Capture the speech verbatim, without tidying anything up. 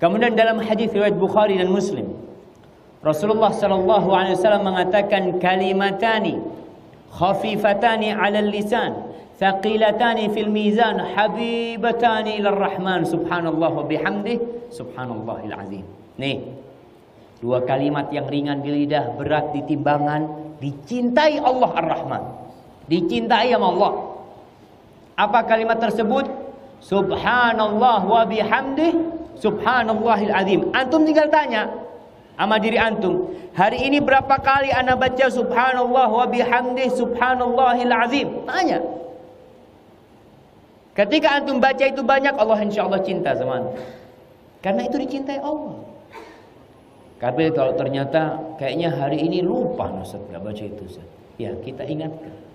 Kemudian dalam hadis riwayat Bukhari dan Muslim, Rasulullah sallallahu alaihi wasallam mengatakan kalimatani khafifatani 'alal lisan, thaqilatani fil mizan, habibatani ilar rahman, subhanallah wa bihamdih, subhanallahil azim. Nih, dua kalimat yang ringan di lidah, berat di timbangan, dicintai Allah Ar-Rahman, dicintai sama Allah. Apa kalimat tersebut? Subhanallah wa bihamdih, subhanallahil azim. Antum tinggal tanya sama diri antum, hari ini berapa kali ana baca subhanallah wa bihamdih, subhanallahil azim? Tanya. Ketika antum baca itu banyak, Allah insya Allah cinta sama antum, karena itu dicintai Allah. Tapi kalau ternyata kayaknya hari ini lupa Ustaz, nggak baca itu Ustaz, ya kita ingatkan.